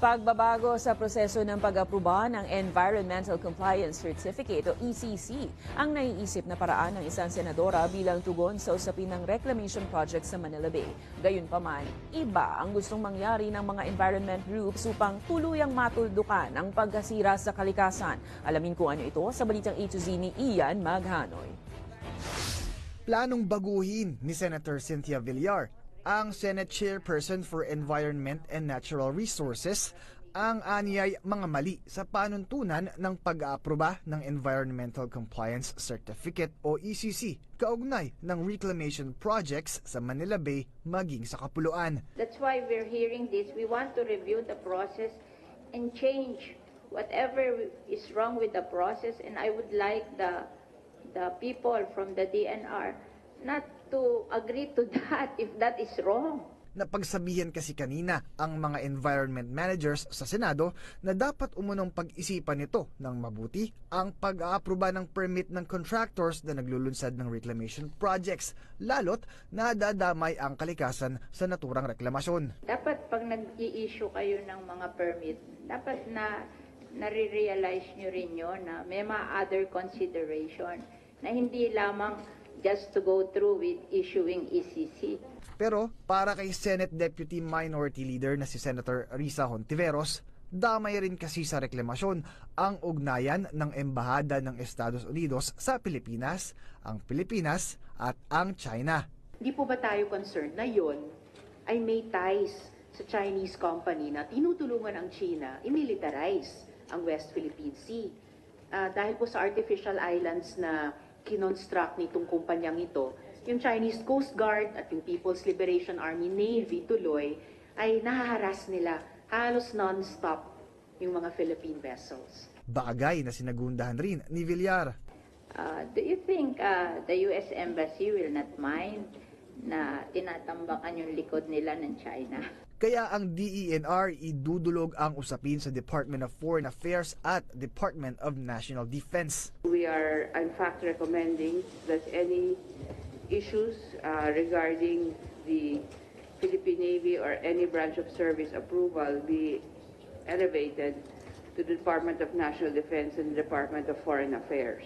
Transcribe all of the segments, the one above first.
Pagbabago sa proseso ng pag-aproba ng Environmental Compliance Certificate o ECC ang naiisip na paraan ng isang senadora bilang tugon sa usapin ng reclamation project sa Manila Bay. Gayunpaman, iba ang gustong mangyari ng mga environment groups upang tuluyang matuldukan ang pagkasira sa kalikasan. Alamin kung ano ito sa balitang A to Z ni Ian Maghanoy. Planong baguhin ni Senator Cynthia Villar, ang Senate Chairperson for Environment and Natural Resources, ang anyay mga mali sa panuntunan ng pag-aaproba ng Environmental Compliance Certificate o ECC kaugnay ng reclamation projects sa Manila Bay maging sa Kapuluan. That's why we're hearing this. We want to review the process and change whatever is wrong with the process, and I would like the people from the DNR not to agree to that if that is wrong. Napagsabihan kasi kanina ang mga environment managers sa Senado na dapat umunong pag-isipan nito ng mabuti ang pag-aaproba ng permit ng contractors na naglulunsad ng reclamation projects, lalot na dadamay ang kalikasan sa naturang reklamasyon. Dapat pag nag-i-issue kayo ng mga permit, dapat na nare-realize nyo rin yun na may mga other consideration na hindi lamang just to go through with issuing ECC. Pero para kay Senate Deputy Minority Leader na si Senator Risa Hontiveros, damay rin kasi sa reklamasyon ang ugnayan ng Embahada ng Estados Unidos sa Pilipinas, ang Pilipinas at ang China. Hindi po ba tayo concerned na yon ay may ties sa Chinese company na tinutulungan ang China i-militarize ang West Philippine Sea? Dahil po sa artificial islands na kinonstruct nitong kumpanyang ito, yung Chinese Coast Guard at yung People's Liberation Army Navy tuloy ay nahaharas nila halos non-stop yung mga Philippine vessels. Bagay na sinagundahan rin ni Villar. Do you think the U.S. Embassy will not mind na tinatambakan yung likod nila ng China? Kaya ang DENR idudulog ang usapin sa Department of Foreign Affairs at Department of National Defense. We are in fact recommending that any issues regarding the Philippine Navy or any branch of service approval be elevated to the Department of National Defense and the Department of Foreign Affairs.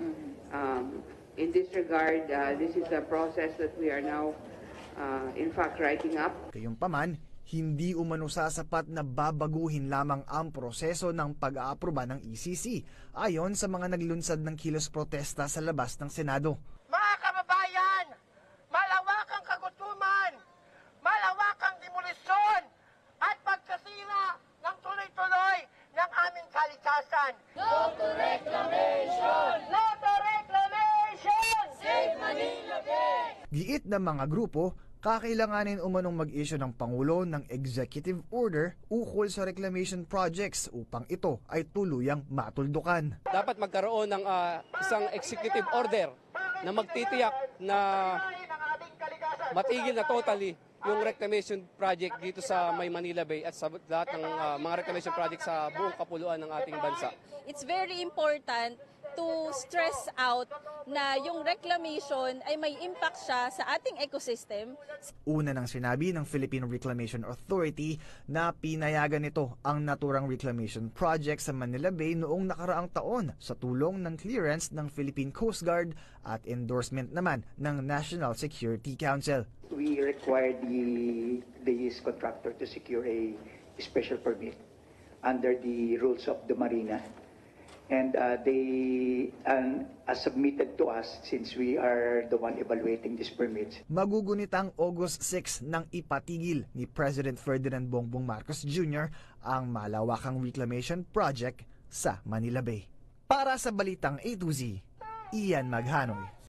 In this regard, this is a process that we are now in fact writing up. Gayunpaman, hindi umano sasapat na babaguhin lamang ang proseso ng pag-aaproba ng ECC ayon sa mga naglunsad ng kilos protesta sa labas ng Senado. Mga kababayan, malawakang kagutuman, malawakang demolisyon at pagkasira ng tuloy-tuloy ng aming kalikasan. No to reclamation! No to reclamation! Save Manila Bay! Giit ng mga grupo, kakailanganin umanong mag-issue ng Pangulo ng executive order ukol sa reclamation projects upang ito ay tuluyang matuldukan. Dapat magkaroon ng isang executive order na magtitiyak na matigil na totally yung reclamation project dito sa May Manila Bay at sa lahat ng mga reclamation project sa buong kapuluan ng ating bansa. It's very important to stress out na yung reclamation ay may impact siya sa ating ecosystem. Una nang sinabi ng Philippine Reclamation Authority na pinayagan nito ang naturang reclamation project sa Manila Bay noong nakaraang taon sa tulong ng clearance ng Philippine Coast Guard at endorsement naman ng National Security Council. We required the contractor to secure a special permit under the rules of the Marina. And they submitted to us since we are the one evaluating these permits. Magugunitang August 6 nang ipatigil ni President Ferdinand Bongbong Marcos Jr. ang malawakang reclamation project sa Manila Bay. Para sa Balitang A to Z, Ian Maghanoy.